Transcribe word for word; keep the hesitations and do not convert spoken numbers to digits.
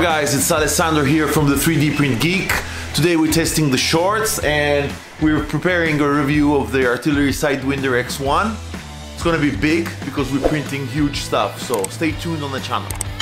guys, it's Alessandro here from the three D Print Geek. Today we're testing the shorts and we're preparing a review of the Artillery Sidewinder X one. It's gonna be big because we're printing huge stuff, so stay tuned on the channel.